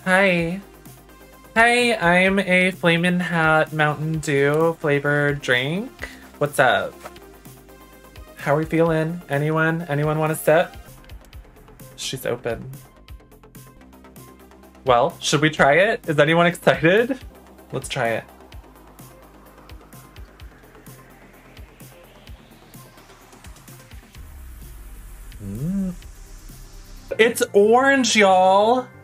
Hi. Hi, I'm a Flamin Hot Mountain Dew flavored drink. What's up? How are we feeling? Anyone? Anyone want a sip? She's open. Well, should we try it? Is anyone excited? Let's try it. It's orange, y'all.